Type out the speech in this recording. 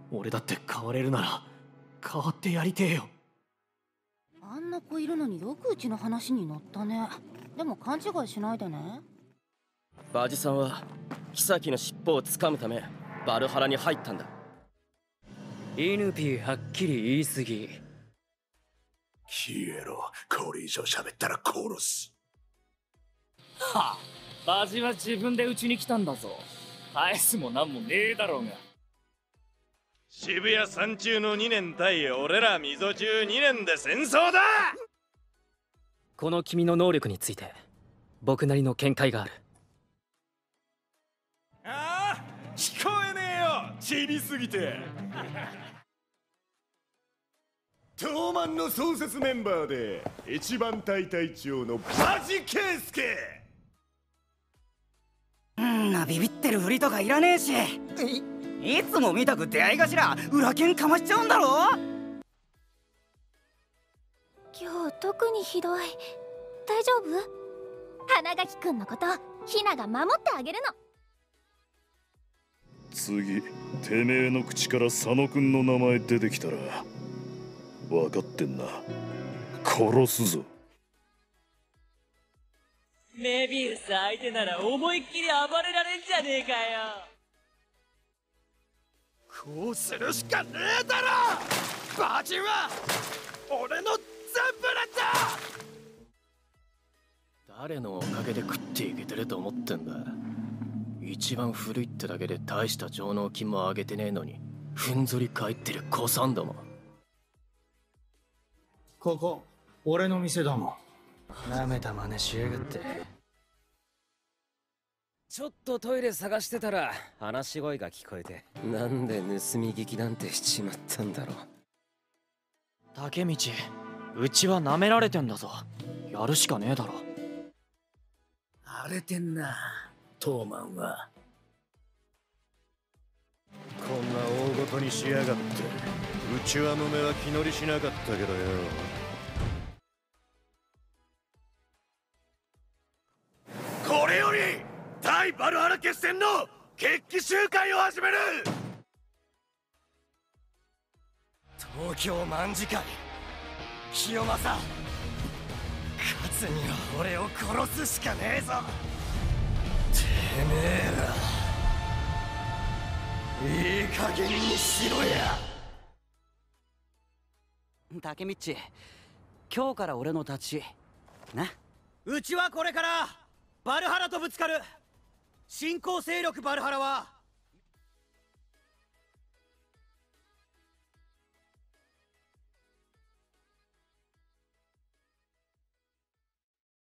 俺だって変われるなら変わってやりてえよ。 あんな子いるのによくうちの話に乗ったね。でも勘違いしないでね。 バジさんは妃の尻尾をつかむためバルハラに入ったんだ。 イヌピーはっきり言い過ぎ。 消えろ。これ以上喋ったら殺す。 はあ、バジは自分でうちに来たんだぞ。返すもなんもねえだろうが。 渋谷三中の2年対俺ら溝中2年で戦争だ。 この君の能力について僕なりの見解がある。 ああ、聞こえねえよ、ちびすぎて。 東卍の創設メンバーで一番隊隊長のバジケイスケ。 なビビってるふりとかいらねえし、いつも見たく出会い頭裏剣かましちゃうんだろ。 今日特にひどい。大丈夫？花垣くんのことひなが守ってあげるの。 次てめえの口から佐野くんの名前出てきたら分かってんな、殺すぞ。 メビウス相手なら思いっきり暴れられんじゃねえかよ。 こうするしかねえだろ。バジは俺の全部なんだ。 誰のおかげで食っていけてると思ってんだ。一番古いってだけで大した上納金もあげてねえのにふんぞり返ってる子さんども。 ここ俺の店だもん。 なめた真似しやがって。ちょっとトイレ探してたら話し声が聞こえて。 なんで盗み聞きなんてしちまったんだろう。 竹道、うちは舐められてんだぞ。やるしかねえだろ。 荒れてんなトーマンは。 こんな大ごとにしやがって。うちは無名は気乗りしなかったけどよ。これより対バルハラ決戦の決起集会を始める。東京卍会清正、勝つには俺を殺すしかねえぞ。てめえらいい加減にしろや。 竹道、今日から俺の立ちな。 うちはこれからバルハラとぶつかる。新興勢力バルハラは